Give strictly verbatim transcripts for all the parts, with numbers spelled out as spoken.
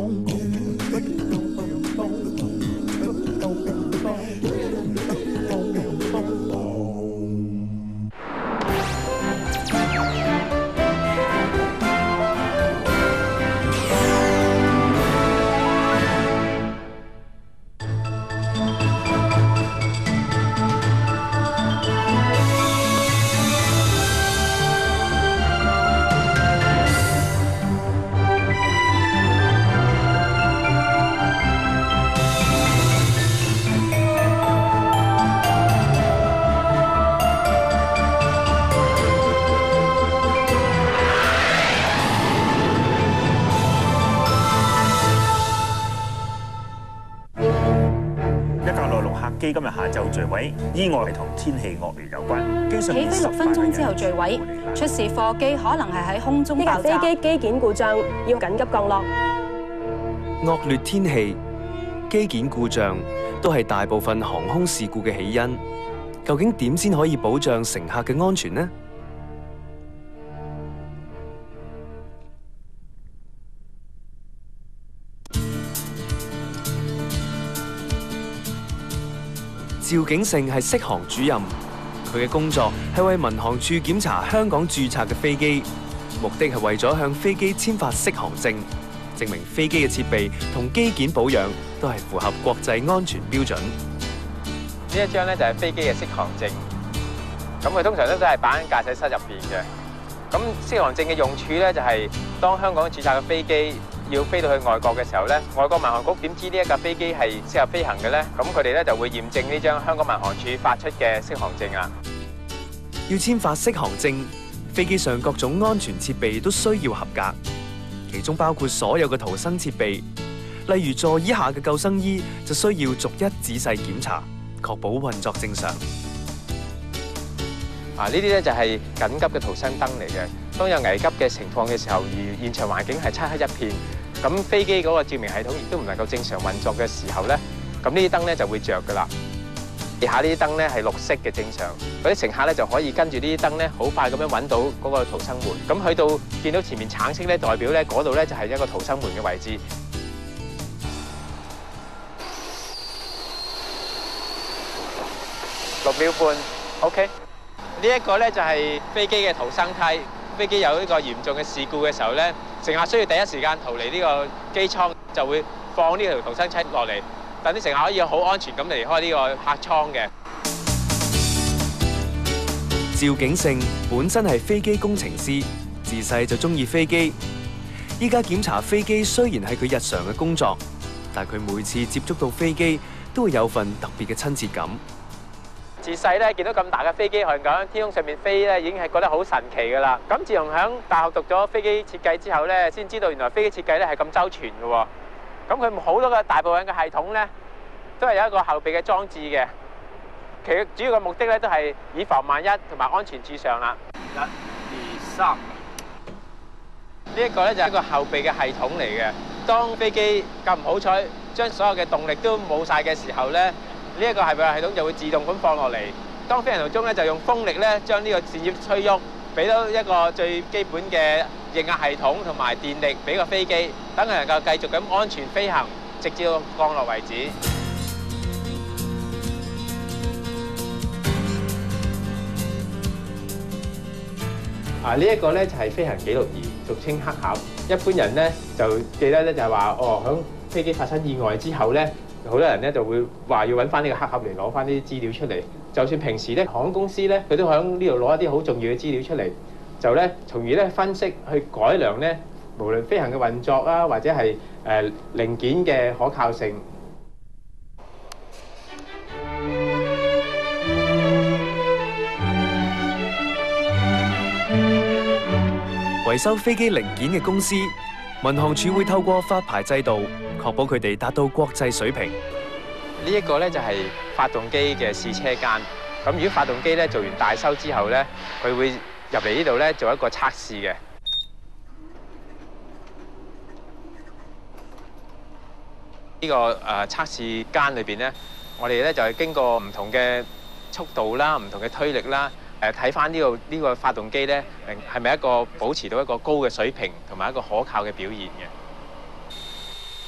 機今日下晝墜毀，意外係同天氣惡劣有關。機上起飛六分鐘之後墜毀，出事貨機可能係喺空中爆炸。 呢架飛機機件故障，要緊急降落。 惡劣天氣、機件故障都係大部分航空事故嘅起因。究竟點先可以保障乘客嘅安全呢？趙景盛係適航主任，佢嘅工作係為民航處檢查香港註冊嘅飛機，目的係為咗向飛機簽發適航證，證明飛機嘅設備同機件保養都係符合國際安全標準。 呢一張咧就係飛機嘅適航證，咁佢通常都都係擺喺駕駛室入邊嘅。咁適航證嘅用處咧就係當香港註冊嘅飛機要飛到去外國嘅時候咧，外國民航局點知呢一架飛機係適合飛行嘅咧？咁佢哋咧就會驗證呢張香港民航處發出嘅適航證啊。 要簽發適航證，飛機上各種安全設備都需要合格，其中包括所有嘅逃生設備，例如座椅下嘅救生衣就需要逐一仔細檢查，確保運作正常。 啊，呢啲咧就係緊急嘅逃生燈嚟嘅。當有危急嘅情況嘅時候，而現場環境係漆黑一片，咁飛機嗰個照明系統亦都唔能夠正常運作嘅時候咧，咁呢啲燈咧就會着㗎啦。地下呢啲燈咧係綠色嘅正常，嗰啲乘客咧就可以跟住呢啲燈咧好快咁樣揾到嗰個逃生門。咁去到見到前面橙色咧，代表咧嗰度咧就係一個逃生門嘅位置。六秒半 ，OK。呢一個咧就係飛機嘅逃生梯。飛機有呢個嚴重嘅事故嘅時候咧，乘客需要第一時間逃離呢個機艙，就會放呢條逃生梯落嚟，等啲乘客可以好安全咁離開呢個客艙嘅。 趙景盛本身係飛機工程師，自細就中意飛機。依家檢查飛機雖然係佢日常嘅工作，但佢每次接觸到飛機都會有份特別嘅親切感。 自細咧見到咁大嘅飛機係咁喺天空上面飛咧，已經係覺得好神奇㗎啦。咁自從喺大學讀咗飛機設計之後咧，先知道原來飛機設計咧係咁周全嘅喎。咁佢好多嘅大部分嘅系統咧，都係有一個後備嘅裝置嘅。其實主要嘅目的咧都係以防萬一同埋安全至上啦。一、二、三。呢一個咧就係一個後備嘅系統嚟嘅。當飛機咁唔好彩，將所有嘅動力都冇晒嘅時候咧，呢一個後備系統就會自動咁放落嚟。當飛行途中咧，就用風力咧將呢個扇葉吹喐，俾到一個最基本嘅液壓系統同埋電力俾個飛機，等佢能夠繼續咁安全飛行，直至到降落為止。啊！呢一個咧就係飛行記錄儀，俗稱黑盒。一般人咧就記得咧就係話，哦，響飛機發生意外之後咧，好多人咧就會話要揾翻呢個黑盒嚟攞翻呢啲資料出嚟。就算平時咧航空公司咧，佢都響呢度攞一啲好重要嘅資料出嚟，就咧從而咧分析去改良咧，無論飛行嘅運作啊，或者係誒零件嘅可靠性。 維修飛機零件嘅公司，民航處會透過發牌制度，確保佢哋達到國際水平。 呢一個咧就係發動機嘅試車間。咁如果發動機咧做完大修之後咧，佢會入嚟呢度咧做一個測試嘅。呢個誒測試間裏邊咧，我哋咧就係經過唔同嘅速度啦、唔同嘅推力啦。誒睇翻呢個呢個發動機咧，係咪一個保持到一個高嘅水平同埋一個可靠嘅表現嘅？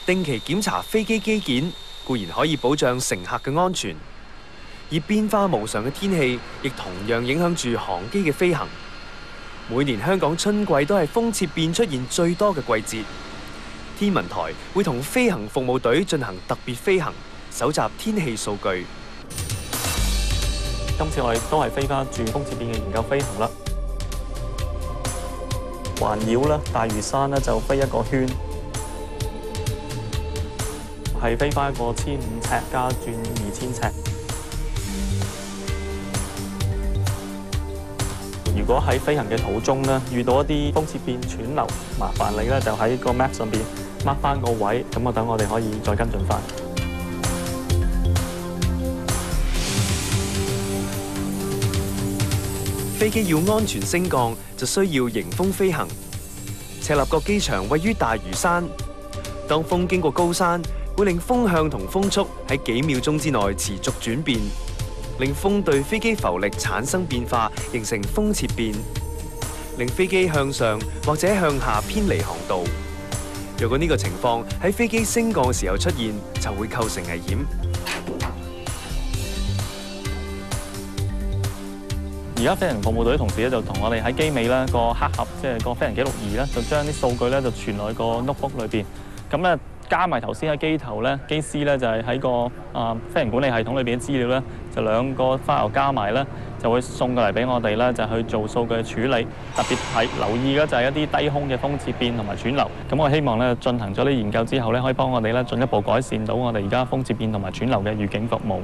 定期檢查飛機機件固然可以保障乘客嘅安全，而變化無常嘅天氣亦同樣影響住航機嘅飛行。每年香港春季都係風切變出現最多嘅季節，天文台會同飛行服務隊進行特別飛行，搜集天氣數據。 今次我哋都係飛翻住風切變嘅研究飛行啦，環繞啦大嶼山咧就飛一個圈。係飛翻一個千五尺加轉二千尺。如果喺飛行嘅途中咧，遇到一啲風切變斷流，麻煩你咧就喺個 map 上邊 mark 翻個位，咁啊等我哋可以再跟進翻。 飛機要安全升降，就需要迎風飛行。赤鱲角機場位於大嶼山，當風經過高山，會令風向同風速喺幾秒鐘之內持續轉變，令風對飛機浮力產生變化，形成風切變，令飛機向上或者向下偏離航道。如果呢個情況喺飛機升降嘅時候出現，就會構成危險。 而家飛行服務隊同事咧就同我哋喺機尾咧個黑盒，即係個飛行記錄儀咧，就將啲數據咧就傳落去個 notebook 裏邊。咁咧加埋頭先喺機頭咧，機師咧就係喺個啊飛行管理系統裏邊嘅資料咧，就兩個 file 加埋咧，就會送過嚟俾我哋咧，就去做數據嘅處理。特別係留意嘅就係一啲低空嘅風切變同埋斷流。咁我希望咧進行咗啲研究之後咧，可以幫我哋咧進一步改善到我哋而家風切變同埋斷流嘅預警服務。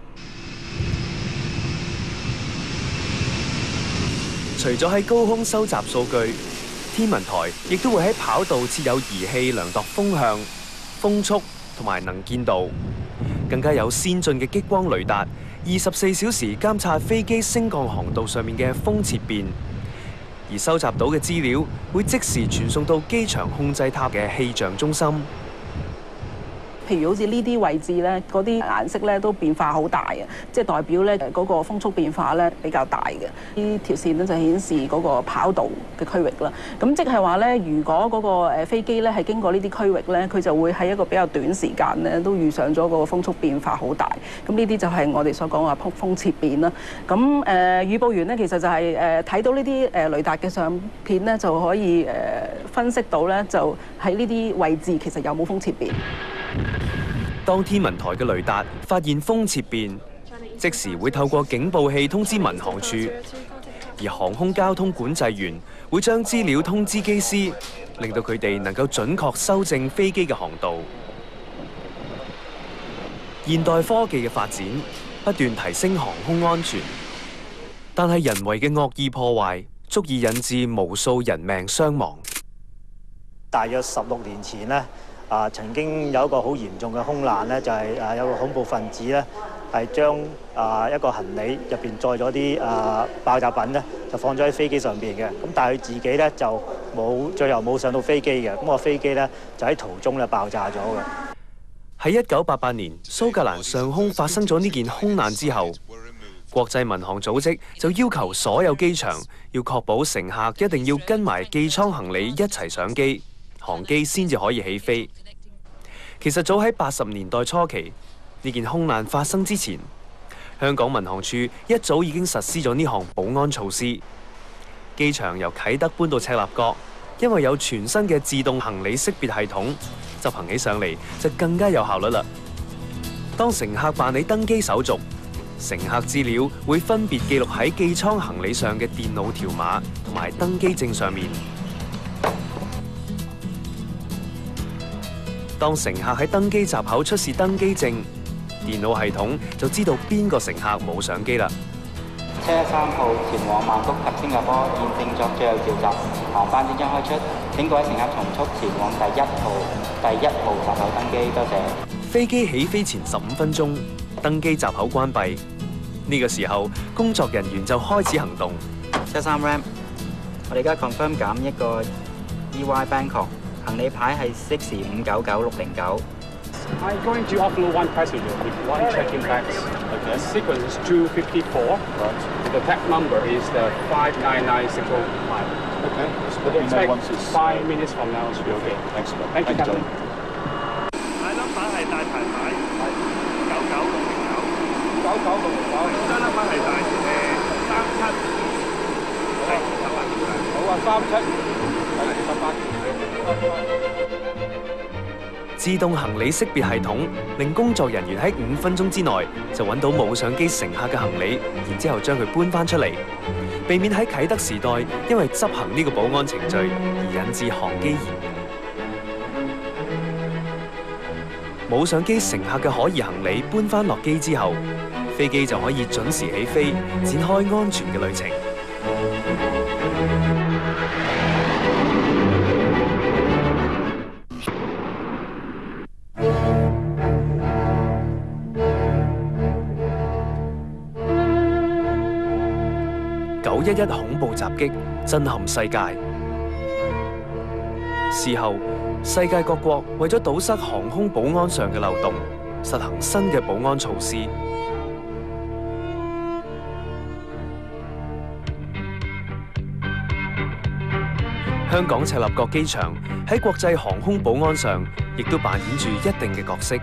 除咗喺高空收集數據，天文台亦都會喺跑道設有儀器量度風向、風速同埋能見度，更加有先進嘅激光雷達，二十四小時監察飛機升降航道上面嘅風切變，而收集到嘅資料會即時傳送到機場控制塔嘅氣象中心。 譬如好似呢啲位置咧，嗰啲顏色咧都變化好大嘅，即係代表咧嗰個風速變化咧比較大嘅。呢條線咧就顯示嗰個跑道嘅區域啦。咁即係話咧，如果嗰個誒飛機咧係經過呢啲區域咧，佢就會喺一個比較短時間咧都遇上咗個風速變化好大。咁呢啲就係我哋所講話風風切變啦。咁誒、呃、預報員咧其實就係誒睇到呢啲誒雷達嘅相片咧，就可以誒、呃、分析到咧，就喺呢啲位置其實有冇風切變。 當天文台嘅雷達發現風切變，即時會透過警報器通知民航處，而航空交通管制員會將資料通知機師，令到佢哋能夠準確修正飛機嘅航道。現代科技嘅發展不斷提升航空安全，但係人為嘅惡意破壞足以引致無數人命傷亡。 大約十六年前呢。啊，曾經有一個好嚴重嘅空難咧，就係、是、啊有個恐怖分子咧，係將啊一個行李入邊載咗啲啊爆炸品咧，就放咗喺飛機上邊嘅。咁但係佢自己咧就冇，最後冇上到飛機嘅。咁個飛機咧就喺途中咧爆炸咗嘅。 喺一九八八年蘇格蘭上空發生咗呢件空難之後，國際民航組織就要求所有機場要確保乘客一定要跟埋寄艙行李一齊上機，航機先至可以起飛。其實早喺八十年代初期，呢件空難發生之前，香港民航處一早已經實施咗呢項保安措施。機場由啟德搬到赤鱲角，因為有全新嘅自動行李識別系統，執行起上嚟就更加有效率啦。當乘客辦理登機手續，乘客資料會分別記錄喺寄艙行李上嘅電腦條碼同埋登機證上面。當乘客喺登機閘口出示登機證，電腦系統就知道邊個乘客冇上機啦。 七一三號前往曼谷及新加坡現正作最後召集，航班即將開出，請各位乘客從速前往第一號、第一號閘口登機，多謝。 飛機起飛前十五分鐘，登機閘口關閉。呢個時候，工作人員就開始行動。 七一三 Ram， 我哋而家 confirm 減一個 E Y Bangkok。行李牌係 six 五九九六零九。 I'm going to offload one passenger with one check-in bags. Okay. Sequence is two fifty-four. Right. The tag number is the five nine nine six oh five. Okay. So expect five minutes from now should be okay. Thanks. Thank you, Captain. 九九六六九， 張粒分係大誒三七，係十八點兩。 好啊，三七係十八。 自動行李識別系統令工作人員喺五分鐘之內就揾到冇上機乘客嘅行李，然之後將佢搬翻出嚟，避免喺啟德時代因為執行呢個保安程序而引致航機延誤。冇上機乘客嘅可疑行李搬翻落機之後，飛機就可以準時起飛，展開安全嘅旅程。九一一恐怖襲擊震撼世界。事後，世界各國為咗堵塞航空保安上嘅漏洞，實行新嘅保安措施。香港赤鱲角機場喺國際航空保安上，亦都扮演住一定嘅角色。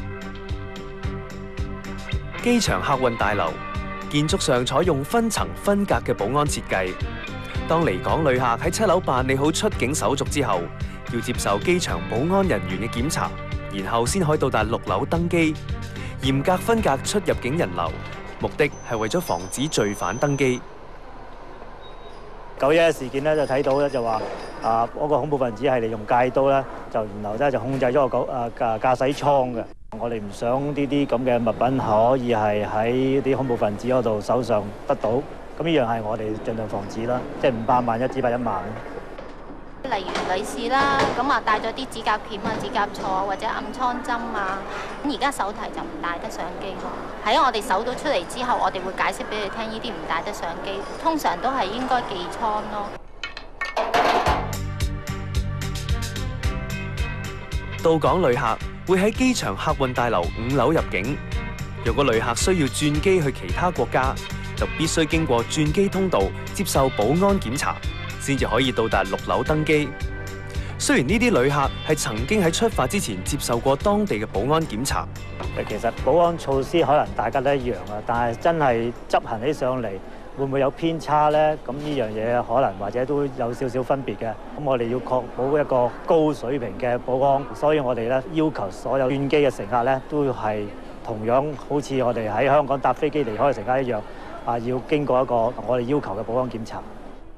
機場客運大樓建築上採用分層分隔嘅保安設計。當離港旅客喺七樓辦理好出境手續之後，要接受機場保安人員嘅檢查，然後先可以到達六樓登機。嚴格分隔出入境人流，目的係為咗防止罪犯登機。 九一一事件咧就睇到咧就話啊嗰個恐怖分子係利用戒刀咧，就然後咧就控制咗個駕啊駕駕駛艙嘅。我哋唔想呢啲咁嘅物品可以係喺啲恐怖分子嗰度手上得到，咁呢樣係我哋盡量防止啦，即係五百萬一只百一萬。 例如女士啦，咁啊帶咗啲指甲鉗啊、指甲銼或者暗瘡針啊，咁而家手提就唔帶得上機咯。喺我哋搜到出嚟之後，我哋會解釋俾佢聽，呢啲唔帶得上機，通常都係應該寄倉咯。 到港旅客會喺機場客運大樓五樓入境。如果旅客需要轉機去其他國家，就必須經過轉機通道接受保安檢查，先至可以到達六樓登機。雖然呢啲旅客係曾經喺出發之前接受過當地嘅保安檢查， 其實保安措施可能大家都一樣啊，但係真係執行起上嚟會唔會有偏差呢？咁呢樣嘢可能或者都有少少分別嘅。咁我哋要確保一個高水平嘅保安，所以我哋咧要求所有轉機嘅乘客咧都係同樣好似我哋喺香港搭飛機離開嘅乘客一樣，啊要經過一個我哋要求嘅保安檢查。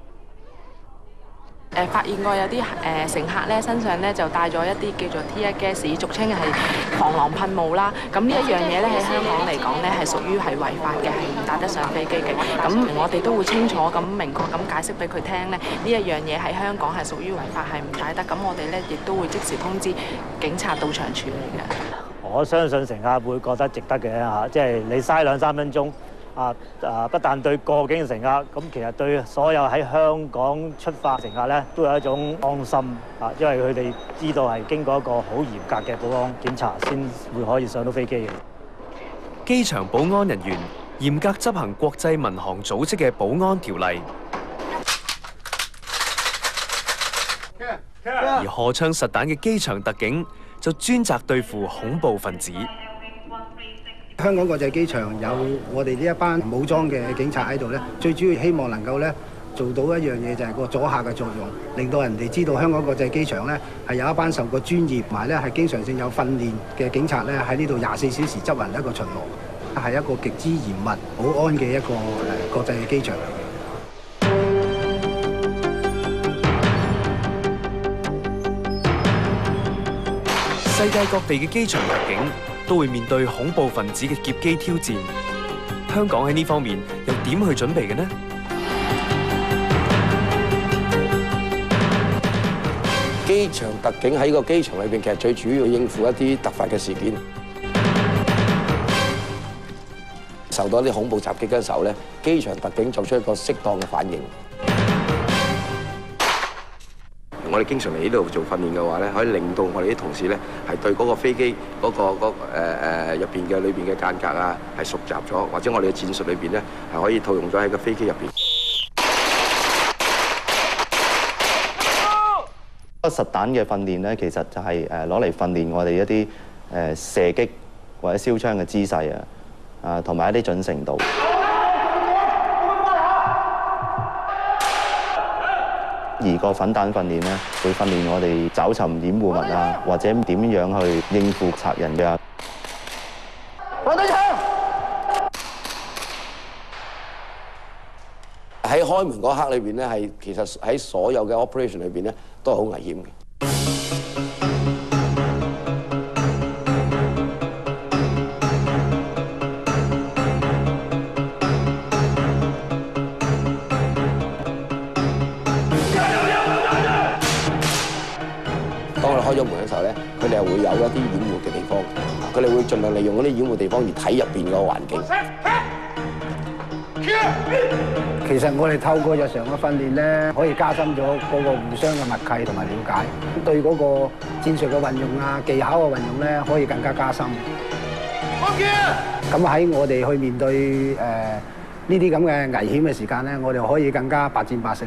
誒發現過有啲誒乘客咧身上咧就帶咗一啲叫做 Tear gas，俗稱係防狼噴霧啦。咁呢一樣嘢咧喺香港嚟講咧係屬於係違法嘅，係唔帶得上飛機嘅。咁我哋都會清楚咁明確咁解釋俾佢聽咧，呢一樣嘢喺香港係屬於違法，係唔帶得。咁我哋咧亦都會即時通知警察到場處理嘅。 我相信乘客會覺得值得嘅嚇，即係你嘥兩三分鐘。啊啊！不但對過境嘅乘客，咁其實對所有喺香港出發乘客咧，都有一種安心啊，因為佢哋知道係經過一個好嚴格嘅保安檢查，先會可以上到飛機嘅。 機場保安人員嚴格執行國際民航組織嘅保安條例，而荷槍實彈嘅機場特警就專責對付恐怖分子。 香港國際機場有我哋呢一班武裝嘅警察喺度咧，最主要希望能夠咧做到一樣嘢，就係個阻嚇嘅作用，令到人哋知道香港國際機場咧係有一班受過專業同埋咧係經常性有訓練嘅警察咧喺呢度廿四小時執行一個巡邏，係一個極之嚴密保安嘅一個誒國際嘅機場。 世界各地嘅機場特警都會面對恐怖分子嘅劫機挑戰，香港喺呢方面又點去準備嘅呢？ 機場特警喺個機場裏邊，其實最主要應付一啲突發嘅事件。受到一啲恐怖襲擊嘅時候咧，機場特警作出一個適當嘅反應。我哋經常嚟呢度做訓練嘅話咧，可以令到我哋啲同事咧係對嗰個飛機嗰、嗰個嗰誒誒入邊嘅裏邊嘅間隔啊係熟習咗，或者我哋嘅戰術裏邊咧係可以套用咗喺個飛機入邊。 實彈嘅訓練咧，其實就係誒攞嚟訓練我哋一啲誒射擊或者燒槍嘅姿勢啊。 啊同埋一啲準程度。而個粉彈訓練咧，會訓練我哋找尋掩護物啊，或者點樣去應付賊人嘅。 放低槍！ 喺開門嗰刻裏邊咧，係其實喺所有嘅 operation 裏邊咧，都係好危險嘅。當我哋開咗門嘅時候咧，佢哋係會有一啲掩護嘅地方，佢哋會盡量利用嗰啲掩護地方而睇入邊個環境。 其實我哋透過日常嘅訓練咧，可以加深咗嗰個互相嘅默契同埋了解，對嗰個戰術嘅運用啊、技巧嘅運用咧，可以更加加深。咁喺我哋去面對誒呢啲咁嘅危險嘅時間咧，我哋可以更加百戰百勝。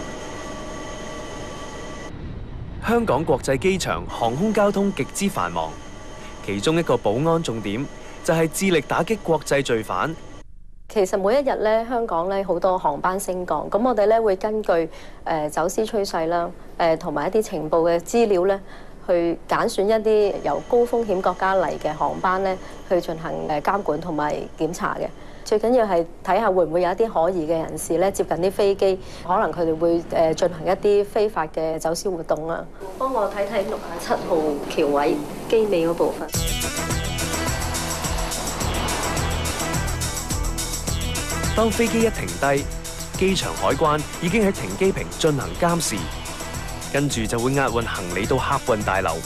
香港國際機場航空交通極之繁忙，其中一個保安重點就係致力打擊國際罪犯。 其實每一日咧，香港咧好多航班升降，咁我哋咧會根據誒、呃、走私趨勢啦，誒同埋一啲情報嘅資料咧，去揀選一啲由高風險國家嚟嘅航班咧，去進行誒監管同埋檢查嘅。最緊要係睇下會唔會有一啲可疑嘅人士咧接近啲飛機，可能佢哋會誒進行一啲非法嘅走私活動啊。幫我睇睇六十七號橋位機尾嗰部分。 當飛機一停低，機場海關已經喺停機坪進行監視，跟住就會押運行李到客運大樓。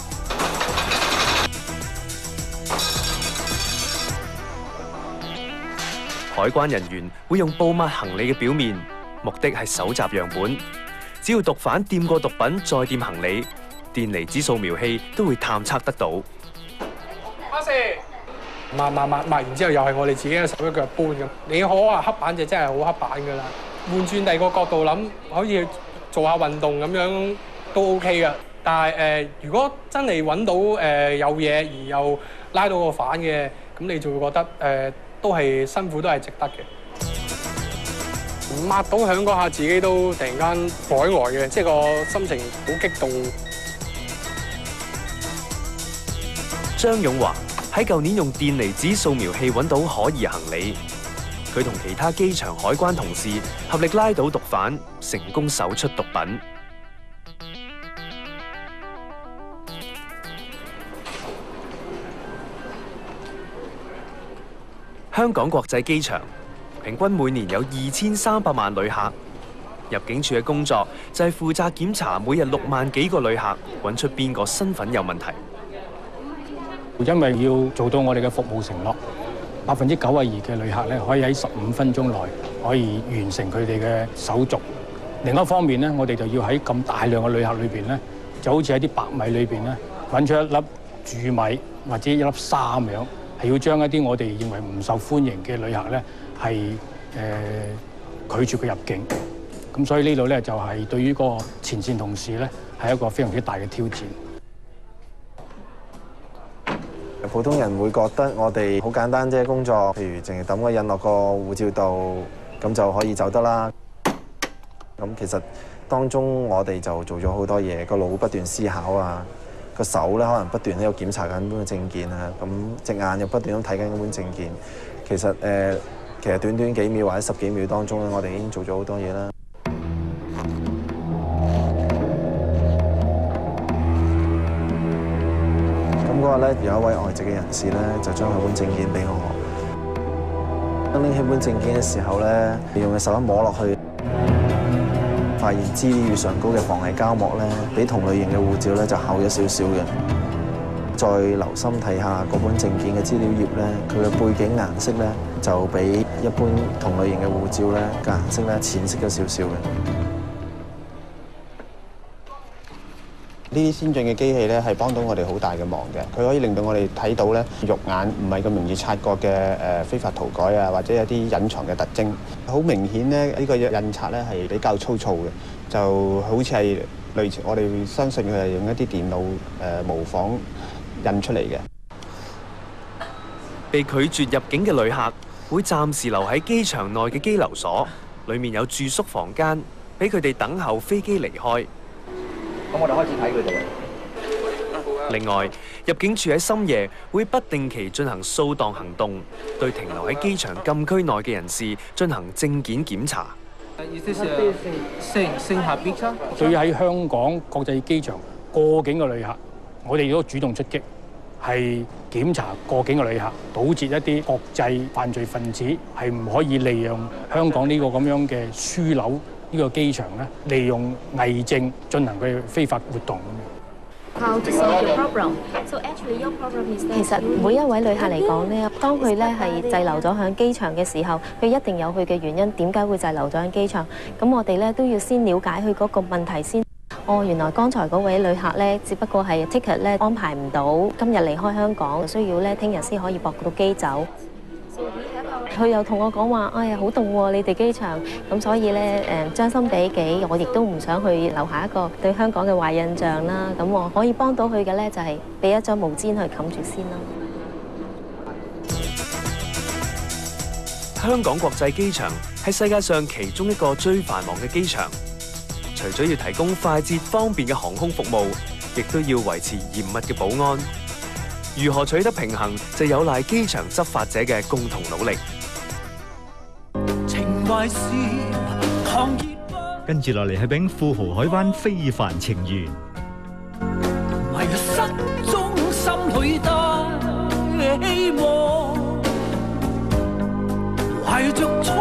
海關人員會用布抹行李嘅表面，目的係搜集樣本。只要毒販掂過毒品再掂行李，電離子掃描器都會探測得到。 巴士抹抹抹抹完之後，又係我哋自己嘅手一腳搬咁。你可話黑板就真係好黑板㗎啦。換轉第二個角度諗，可以做下運動咁樣都 OK 㗎。但係誒、呃，如果真係揾到誒、呃、有嘢而又拉到個犯嘅，咁你就會覺得誒。呃都係辛苦，都係值得嘅。抹到響嗰下，自己都突然間海呆嘅，即係個心情好激動。 張勇華喺舊年用電離子掃描器揾到可疑行李，佢同其他機場海關同事合力拉到毒販，成功搜出毒品。香港國際機場平均每年有二千三百萬旅客，入境處嘅工作就係負責檢查每日六萬幾個旅客，揾出邊個身份有問題。 因為要做到我哋嘅服務承諾，百分之九十二嘅旅客咧可以喺十五分鐘內可以完成佢哋嘅手續。另一方面咧，我哋就要喺咁大量嘅旅客裏邊咧，就好似喺啲白米裏邊咧揾出一粒蛀米或者一粒沙咁樣。係要將一啲我哋認為唔受歡迎嘅旅客咧，係誒、呃、拒絕佢入境。咁所以呢度咧就係、是、對於個前線同事咧係一個非常之大嘅挑戰。 普通人會覺得我哋好簡單啫，工作譬如淨係抌個印落個護照度，咁就可以走得啦。咁其實當中我哋就做咗好多嘢，個腦不斷思考啊。個手咧可能不斷喺度檢查緊嗰本證件啊，咁隻眼又不斷咁睇緊嗰本證件。其實誒、呃，其實短短幾秒或者十幾秒當中咧，我哋已經做咗好多嘢啦。咁嗰日咧，有一位外籍嘅人士咧，就將佢本證件俾我。當拎起本證件嘅時候咧，用嘅手一摸落去，發現資料上高嘅防偽膠膜咧，比同類型嘅護照咧就厚咗少少嘅。再留心睇下嗰本證件嘅資料頁咧，佢嘅背景顏色咧就比一般同類型嘅護照咧嘅顏色咧淺色咗少少嘅。 呢啲先進嘅機器咧係幫到我哋好大嘅忙嘅，佢可以令到我哋睇到咧肉眼唔係咁容易察覺嘅誒非法塗改啊，或者一啲隱藏嘅特徵。好明顯咧，呢個印刷咧係比較粗糙嘅，就好似係類似我哋相信佢係用一啲電腦誒模仿印出嚟嘅。 被拒絕入境嘅旅客會暫時留喺機場內嘅羈留所，裡面有住宿房間，俾佢哋等候飛機離開。 咁我哋開始睇佢哋。 另外，入境處喺深夜會不定期進行掃蕩行動，對停留喺機場禁區內嘅人士進行證件檢查。 對於喺香港國際機場過境嘅旅客，我哋都主動出擊，係檢查過境嘅旅客，堵截一啲國際犯罪分子，係唔可以利用香港呢個咁樣嘅樞紐呢個機場咧，利用偽證進行佢非法活動。 其實每一位旅客嚟講呢，當佢咧係滯留咗喺機場嘅時候，佢一定有佢嘅原因，點解會滯留咗喺機場？咁我哋咧都要先了解佢嗰個問題先。哦，原來剛才嗰位旅客咧，只不過係 ticket 咧安排唔到，今日離開香港，需要咧聽日先可以駁到機走。佢又同我講話，哎呀好凍喎，你哋機場，咁所以咧誒將心比己，我亦都唔想去留下一個對香港嘅壞印象啦。咁我可以幫到佢嘅咧，就係俾一張毛氈去冚住先啦。 香港國際機場係世界上其中一個最繁忙嘅機場，除咗要提供快捷方便嘅航空服務，亦都要維持嚴密嘅保安。如何取得平衡，就有賴機場執法者嘅共同努力。 跟住落嚟係柄富豪海灣非凡情緣。 迷失中心裏帶希望，懷着